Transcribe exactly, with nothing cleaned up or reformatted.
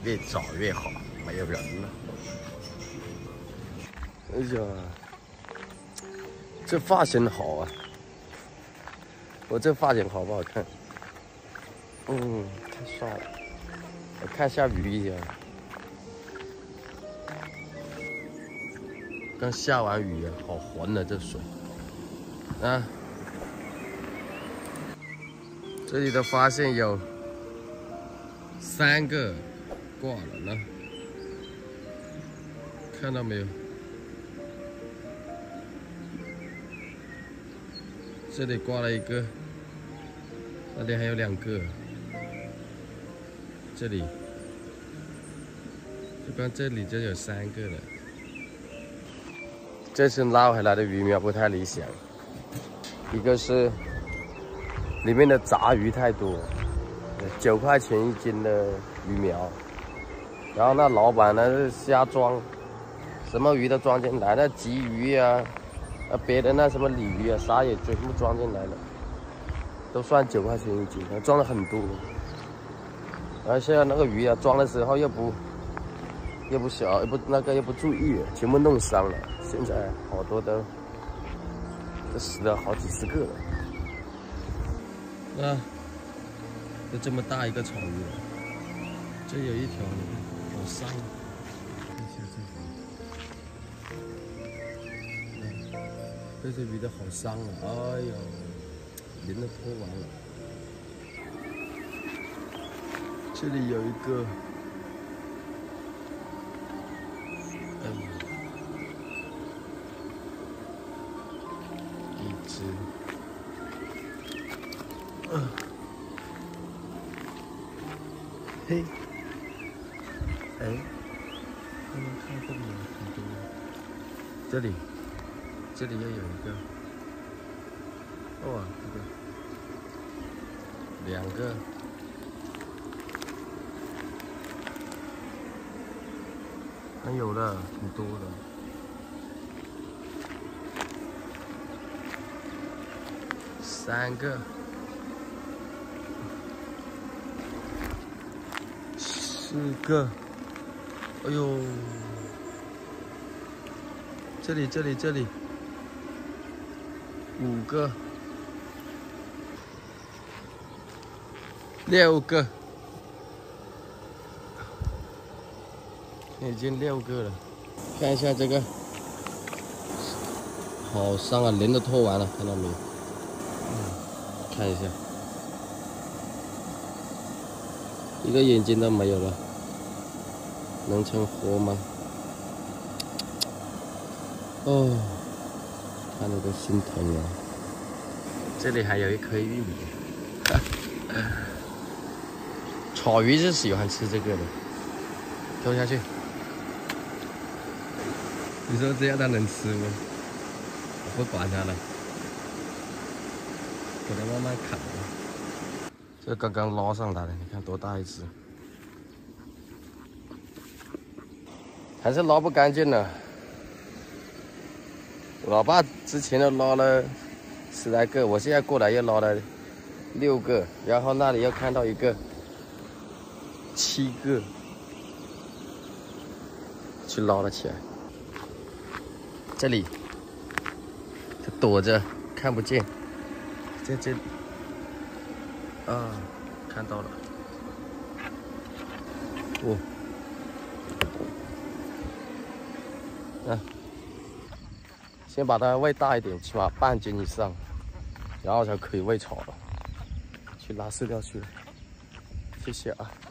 越早越好，没有人了。哎呀，这发型好啊！我这发型好不好看？嗯，太帅了。我看下雨一样，刚下完雨啊，好浑啊，这水啊。这里的发现有三个挂了呢，看到没有？这里挂了一个，那里还有两个。这里，就光这里就有三个了。这次捞回来的鱼苗不太理想，一个是里面的杂鱼太多，九块钱一斤的鱼苗，然后那老板呢是瞎装，什么鱼都装进来，那鲫鱼啊，啊别的那什么鲤鱼啊，啥也全部装进来了，都算九块钱一斤，装了很多。而且那个鱼啊，装的时候又不又不小，又不那个又不注意，全部弄伤了。现在好多都都死了好几十个了。啊，就这么大一个草鱼，这有一条好伤，看一下这鱼，这些鱼都好伤啊！哎呦，鳞都脱完了。这里有一个，嗯，一只，嗯，嘿，哎，刚刚看这里有很多，这里，这里又有一个，哇，这个，两个。还有的挺多的，三个，四个，哎呦，这里这里这里，五个，六个。已经六个了，看一下这个，好伤啊，鳞都脱完了，看到没有？嗯，看一下，一个眼睛都没有了，能成活吗？哦，看着都心疼啊。这里还有一颗玉米，草鱼是喜欢吃这个的，投下去。你说这样它能吃吗？我不管它了，给它慢慢砍。这刚刚捞上来的，你看多大一只，还是捞不干净呢。我老爸之前都捞了十来个，我现在过来又捞了六个，然后那里又看到一个，七个，去捞了起来。这里，它躲着，看不见。在这里，啊，看到了。哦，啊，先把它喂大一点，起码半斤以上，然后才可以喂草了。去拉饲料去了，谢谢啊。